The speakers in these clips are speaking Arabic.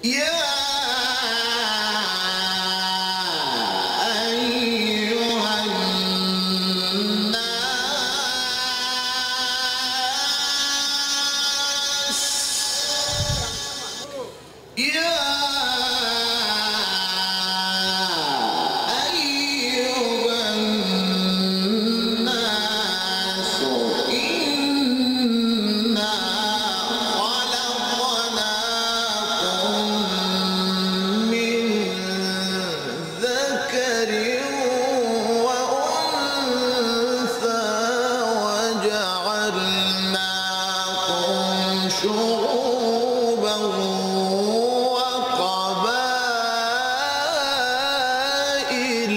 يا أيها الناس يا أيها الناس إنا خلقناكم من ذكر وأنثى وجعلناكم شعوبا وقبائل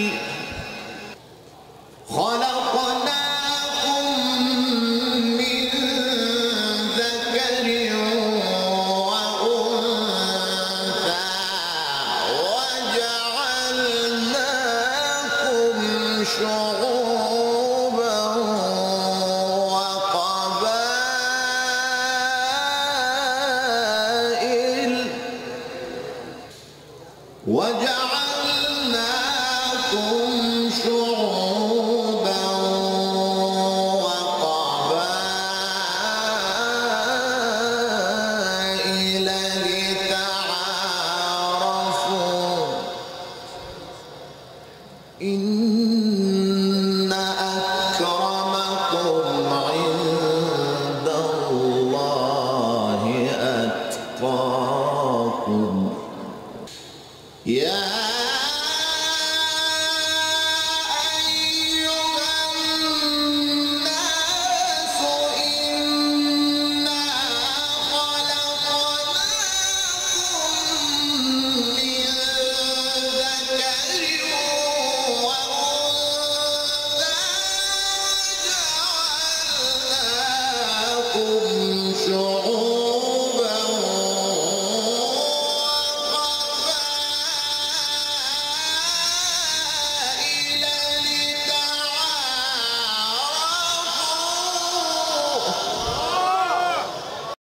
خلقناكم من ذكر وأنثى وجعلناكم شعوبا وقبائل لتعارفوا إن أكرمكم عند الله أتقاكم